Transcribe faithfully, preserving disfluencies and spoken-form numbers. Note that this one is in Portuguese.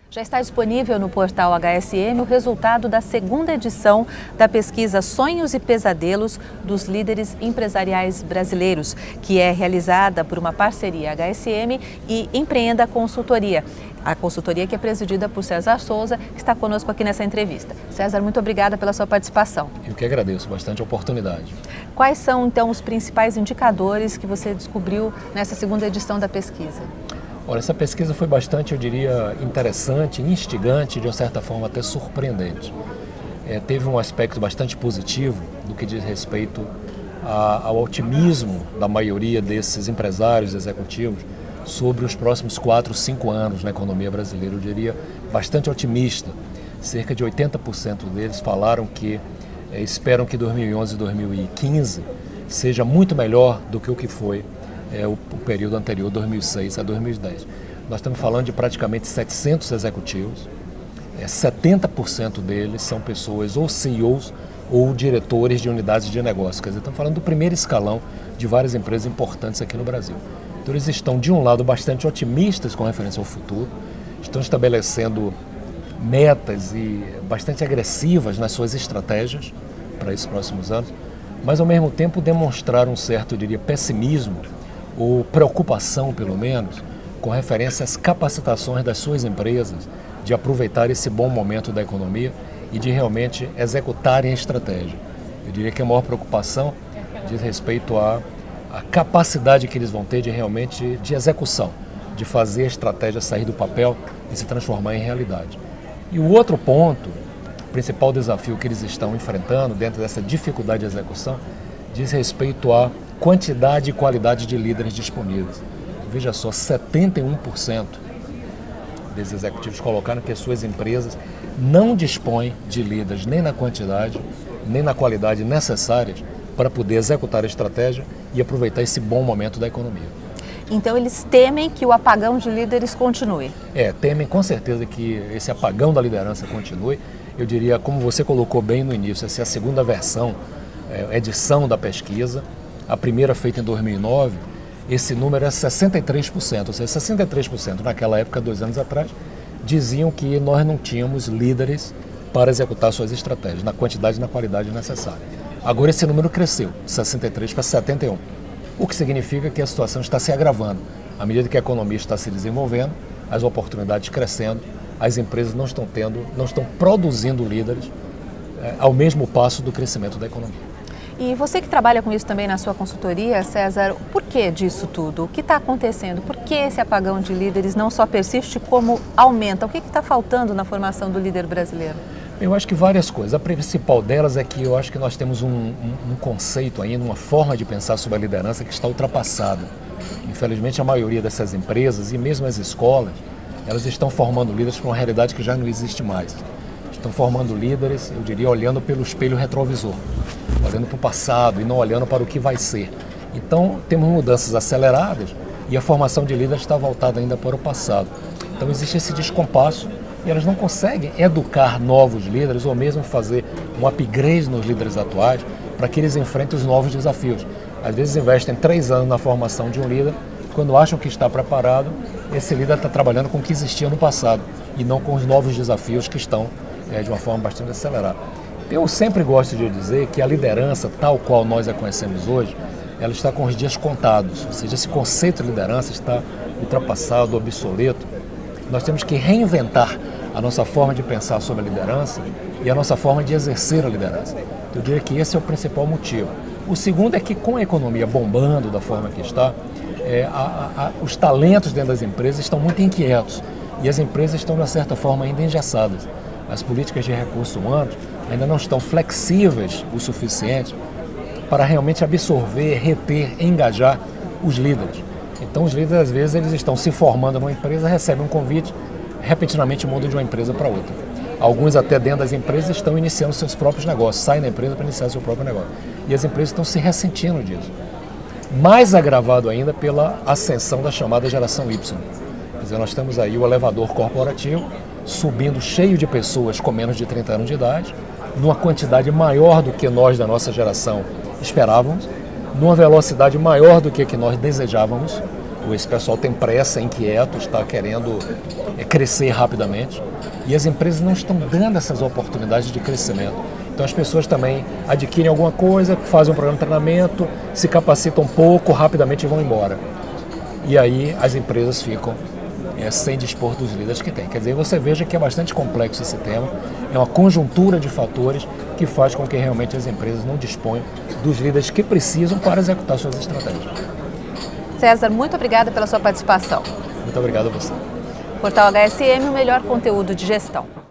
Já está disponível no portal H S M o resultado da segunda edição da pesquisa Sonhos e Pesadelos dos Líderes Empresariais Brasileiros, que é realizada por uma parceria H S M e Empreenda Consultoria. A consultoria que é presidida por César Souza, que está conosco aqui nessa entrevista. César, muito obrigada pela sua participação. Eu que agradeço, bastante a oportunidade. Quais são, então, os principais indicadores que você descobriu nessa segunda edição da pesquisa? Olha, essa pesquisa foi bastante, eu diria, interessante, instigante, de uma certa forma até surpreendente. É, teve um aspecto bastante positivo do que diz respeito a, ao otimismo da maioria desses empresários executivos sobre os próximos quatro, cinco anos na economia brasileira. Eu diria bastante otimista. Cerca de oitenta por cento deles falaram que é, esperam que dois mil e onze e dois mil e quinze seja muito melhor do que o que foi É, o, o período anterior, dois mil e seis a dois mil e dez. Nós estamos falando de praticamente setecentos executivos, é, setenta por cento deles são pessoas ou C E Os ou diretores de unidades de negócio. Quer dizer, estamos falando do primeiro escalão de várias empresas importantes aqui no Brasil. Então eles estão, de um lado, bastante otimistas com referência ao futuro, estão estabelecendo metas e bastante agressivas nas suas estratégias para esses próximos anos, mas ao mesmo tempo demonstraram um certo, eu diria, pessimismo ou preocupação, pelo menos, com referência às capacitações das suas empresas de aproveitar esse bom momento da economia e de realmente executarem a estratégia. Eu diria que a maior preocupação diz respeito à, à capacidade que eles vão ter de realmente de execução, de fazer a estratégia sair do papel e se transformar em realidade. E o outro ponto, o principal desafio que eles estão enfrentando dentro dessa dificuldade de execução, diz respeito à quantidade e qualidade de líderes disponíveis. Veja só, setenta e um por cento desses executivos colocaram que as suas empresas não dispõem de líderes nem na quantidade, nem na qualidade necessárias para poder executar a estratégia e aproveitar esse bom momento da economia. Então eles temem que o apagão de líderes continue? É, temem com certeza que esse apagão da liderança continue. Eu diria, como você colocou bem no início, essa é a segunda versão, é, edição da pesquisa. A primeira feita em dois mil e nove, esse número é sessenta e três por cento, ou seja, sessenta e três por cento naquela época, dois anos atrás, diziam que nós não tínhamos líderes para executar suas estratégias, na quantidade e na qualidade necessária. Agora esse número cresceu, sessenta e três para setenta e um, o que significa que a situação está se agravando. À medida que a economia está se desenvolvendo, as oportunidades crescendo, as empresas não estão tendo, não estão produzindo líderes é, ao mesmo passo do crescimento da economia. E você que trabalha com isso também na sua consultoria, César, por que disso tudo? O que está acontecendo? Por que esse apagão de líderes não só persiste, como aumenta? O que está faltando na formação do líder brasileiro? Eu acho que várias coisas. A principal delas é que eu acho que nós temos um, um, um conceito ainda, uma forma de pensar sobre a liderança que está ultrapassada. Infelizmente, a maioria dessas empresas e mesmo as escolas, elas estão formando líderes para uma realidade que já não existe mais. Estão formando líderes, eu diria, olhando pelo espelho retrovisor, olhando para o passado e não olhando para o que vai ser. Então, temos mudanças aceleradas e a formação de líderes está voltada ainda para o passado. Então, existe esse descompasso e elas não conseguem educar novos líderes ou mesmo fazer um upgrade nos líderes atuais para que eles enfrentem os novos desafios. Às vezes, investem três anos na formação de um líder, quando acham que está preparado, esse líder está trabalhando com o que existia no passado e não com os novos desafios que estão é, de uma forma bastante acelerada. Eu sempre gosto de dizer que a liderança, tal qual nós a conhecemos hoje, ela está com os dias contados, ou seja, esse conceito de liderança está ultrapassado, obsoleto. Nós temos que reinventar a nossa forma de pensar sobre a liderança e a nossa forma de exercer a liderança. Eu diria que esse é o principal motivo. O segundo é que, com a economia bombando da forma que está, é, a, a, os talentos dentro das empresas estão muito inquietos e as empresas estão, de uma certa forma, ainda engessadas. As políticas de recursos humanos ainda não estão flexíveis o suficiente para realmente absorver, reter, engajar os líderes. Então os líderes, às vezes, eles estão se formando numa empresa, recebem um convite, repentinamente mudam de uma empresa para outra. Alguns até dentro das empresas estão iniciando seus próprios negócios, saem da empresa para iniciar seu próprio negócio. E as empresas estão se ressentindo disso. Mais agravado ainda pela ascensão da chamada geração Y. Quer dizer, nós temos aí o elevador corporativo subindo cheio de pessoas com menos de trinta anos de idade, numa quantidade maior do que nós da nossa geração esperávamos, numa velocidade maior do que, que nós desejávamos, Esse pessoal tem pressa, é inquieto, está querendo crescer rapidamente e as empresas não estão dando essas oportunidades de crescimento. Então as pessoas também adquirem alguma coisa, fazem um programa de treinamento, se capacitam um pouco, rapidamente vão embora. E aí as empresas ficam é, sem dispor dos líderes que têm. Quer dizer, você veja que é bastante complexo esse tema, é uma conjuntura de fatores que faz com que realmente as empresas não disponham dos líderes que precisam para executar suas estratégias. César, muito obrigada pela sua participação. Muito obrigado a você. Portal H S M, o melhor conteúdo de gestão.